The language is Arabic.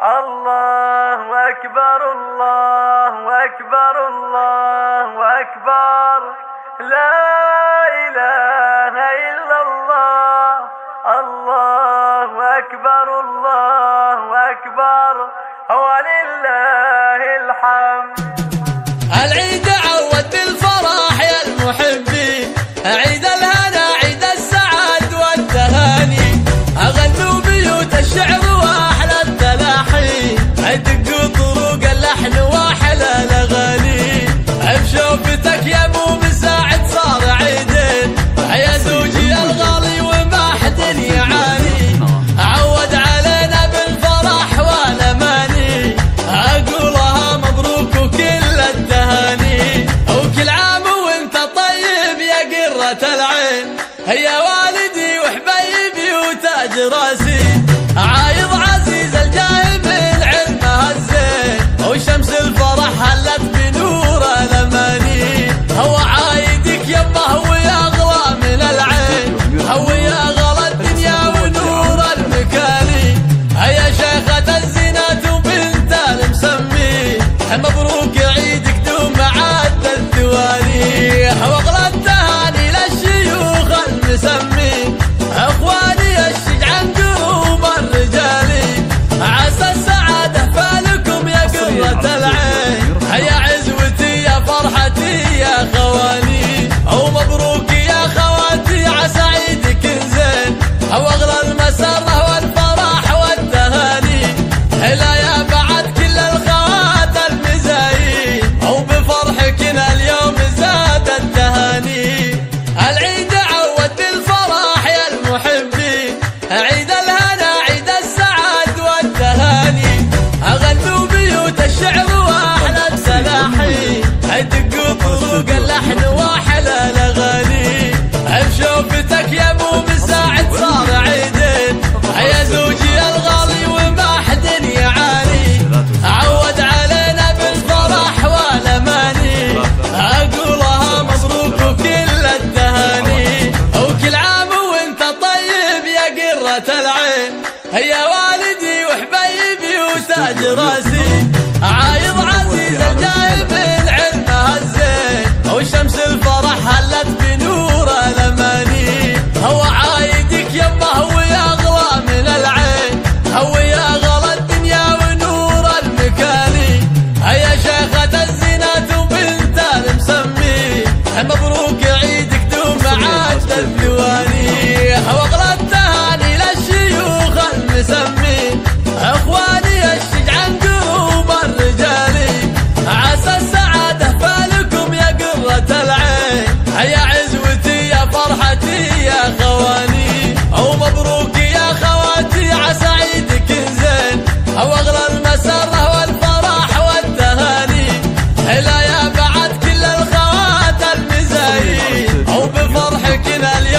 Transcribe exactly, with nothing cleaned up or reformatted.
الله أكبر الله أكبر الله أكبر لا إله إلا الله. الله أكبر الله أكبر ولله الحمد. العيد عود بالفرح يا المحبين، عيد الهنا عيد السعد والتهاني، أغنوا بيوت الشعر وأحلى التلاحين، دقوا طرق اللحن وأحلى الأغاني، بشوفتك يا مو مساعد صار عيدين، يا زوجي الغالي وما حد يعاني، عود علينا بالفرح والأماني، أقولها مبروك وكل التهاني، وكل عام وانت طيب يا قرة العين، يا والدي وحبيبي وتاج راسي، عايض عزيز الجاه من علمها الزين، وشمس الفرح هلت بنور الأماني، هو عايدك يمه ويا أغلى من العين، هو يا أغلى الدنيا ونور المكاني، يا شيخة الزينات وبنت المسمي، مبروك عيدك دوم عد الثواني، واغلى التهاني للشيوخ المسمي، اخواني الشجعان قلوب الرجالي، عسى السعادة فالكم يا قرة العين، يا عزوتي يا فرحتي يا خواني، ومبروك يا خواتي عسى عيدك زين، واغلى المسرة والفرح والتهاني، هلا يا بعد كل الخوات المزايين، وبفرحكنا اليوم زاد التهاني. العيد عود بالفرح يا المحبين، عيد الهنا عيد السعد والتهاني، أغنوا بيوت الشعر وأحلى التلاحين، دقوا طرق اللحن وأحلى الأغاني، بشوفتك يا مو مساعد صار عيدين، يا زوجي الغالي وما حد يعاني، عود علينا بالفرح والأماني، أقولها مبروك وكل التهاني، وكل عام وانت طيب يا قرة العين، يا والدي وحبيبي وتاج راسي، عايض عزيز الجاي من علمها الزين، وشمس الفرح هلت بنور الأماني، هو عايدك يمه ويا أغلى من العين، هو يا أغلى الدنيا ونور المكاني، يا شيخة الزينات وبنت المسمي، مبروك عيدك دوم عاد الثواني، واغلى التهاني للشيوخ المسمي، اخواني الشجعان قلوب الرجالي، عسى السعادة فالكم يا قرة العين، يا عزوتي يا فرحتي يا خواني، ومبروك يا خواتي عسى عيدك زين، واغلى المسرة والفرح والتهاني، هلا يا بعد كل الخوات المزايين، وبفرحكنا اليوم